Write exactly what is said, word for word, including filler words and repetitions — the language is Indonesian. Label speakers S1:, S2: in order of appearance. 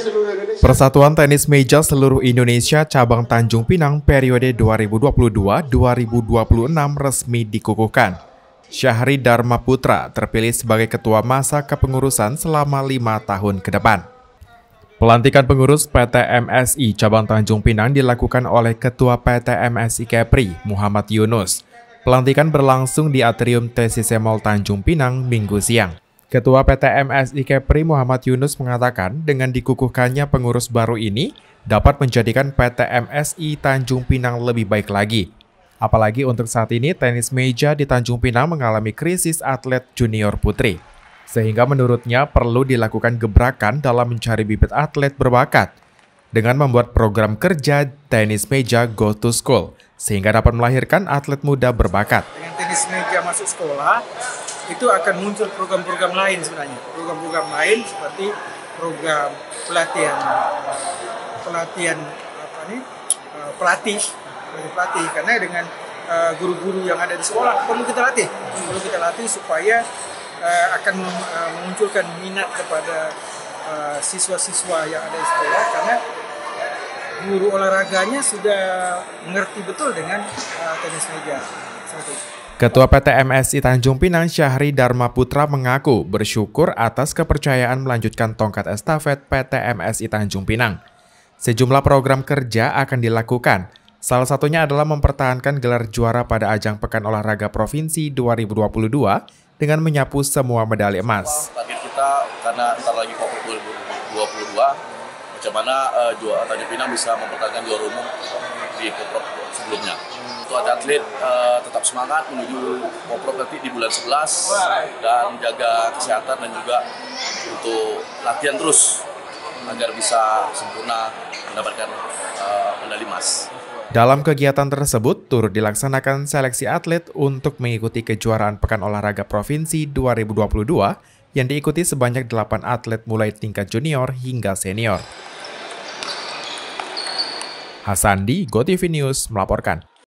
S1: Persatuan Tenis Meja Seluruh Indonesia Cabang Tanjung Pinang periode dua ribu dua puluh dua dua ribu dua puluh enam resmi dikukuhkan. Syahri Dharma Putra terpilih sebagai Ketua Masa Kepengurusan selama lima tahun ke depan. Pelantikan pengurus P T M S I Cabang Tanjung Pinang dilakukan oleh Ketua P T M S I Kepri, Muhammad Yunus. Pelantikan berlangsung di Atrium T C C Mall Tanjung Pinang Minggu siang. Ketua P T M S I Kepri Muhammad Yunus mengatakan dengan dikukuhkannya pengurus baru ini dapat menjadikan P T M S I Tanjung Pinang lebih baik lagi. Apalagi untuk saat ini tenis meja di Tanjung Pinang mengalami krisis atlet junior putri. Sehingga menurutnya perlu dilakukan gebrakan dalam mencari bibit atlet berbakat dengan membuat program kerja tenis meja Go to School sehingga dapat melahirkan atlet muda berbakat.
S2: Dengan tenis meja masuk sekolah, itu akan muncul program-program lain sebenarnya. Program-program lain seperti program pelatihan pelatihan apa nih? pelatih, pelatih karena dengan uh, guru-guru yang ada di sekolah perlu kita latih. Perlu kita latih supaya uh, akan uh, memunculkan minat kepada uh, siswa-siswa yang ada di sekolah karena guru olahraganya sudah mengerti betul dengan uh, tenis meja. Seperti itu.
S1: Ketua P T M S I Tanjung Pinang Syahri Dharma Putra mengaku bersyukur atas kepercayaan melanjutkan tongkat estafet P T M S I Tanjung Pinang. Sejumlah program kerja akan dilakukan. Salah satunya adalah mempertahankan gelar juara pada ajang Pekan Olahraga Provinsi dua ribu dua puluh dua dengan menyapu semua medali emas.
S3: Target kita karena ntar lagi Popro dua ribu dua puluh dua, macam mana uh, juara Tanjung Pinang bisa mempertahankan juara umum di Popro sebelumnya. Untuk atlet uh, tetap semangat menuju Popro nanti di bulan sebelas dan menjaga kesehatan dan juga untuk latihan terus agar bisa sempurna mendapatkan uh, medali emas.
S1: Dalam kegiatan tersebut turut dilaksanakan seleksi atlet untuk mengikuti kejuaraan Pekan Olahraga Provinsi dua ribu dua puluh dua yang diikuti sebanyak delapan atlet mulai tingkat junior hingga senior. Hasandi, GoTV News melaporkan.